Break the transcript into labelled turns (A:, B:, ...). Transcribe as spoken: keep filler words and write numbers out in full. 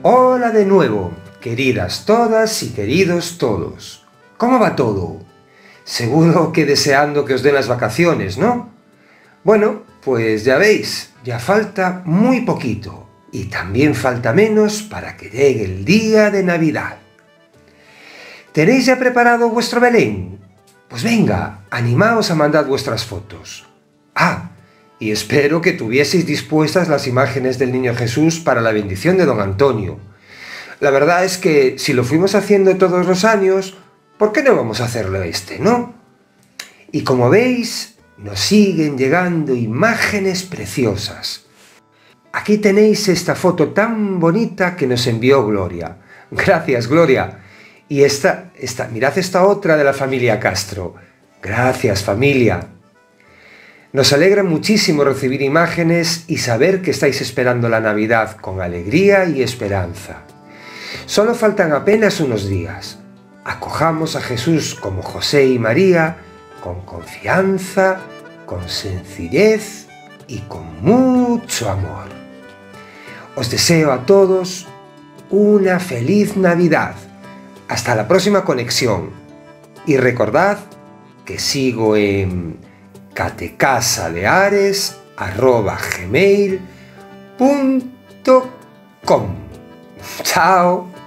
A: Hola de nuevo, queridas todas y queridos todos. ¿Cómo va todo? Seguro que deseando que os den las vacaciones, ¿no? Bueno, pues ya veis, ya falta muy poquito y también falta menos para que llegue el día de Navidad. ¿Tenéis ya preparado vuestro Belén? Pues venga, animaos a mandar vuestras fotos. Ah, y espero que tuvieseis dispuestas las imágenes del Niño Jesús para la bendición de don Antonio. La verdad es que si lo fuimos haciendo todos los años, ¿por qué no vamos a hacerlo este, no? Y como veis, nos siguen llegando imágenes preciosas. Aquí tenéis esta foto tan bonita que nos envió Gloria. Gracias, Gloria. Y esta, esta, mirad esta otra de la familia Castro. Gracias, familia. Nos alegra muchísimo recibir imágenes y saber que estáis esperando la Navidad con alegría y esperanza. Solo faltan apenas unos días. Acojamos a Jesús como José y María, con confianza, con sencillez y con mucho amor. Os deseo a todos una feliz Navidad. Hasta la próxima conexión. Y recordad que sigo en catecasaleares arroba gmail punto com. Chao.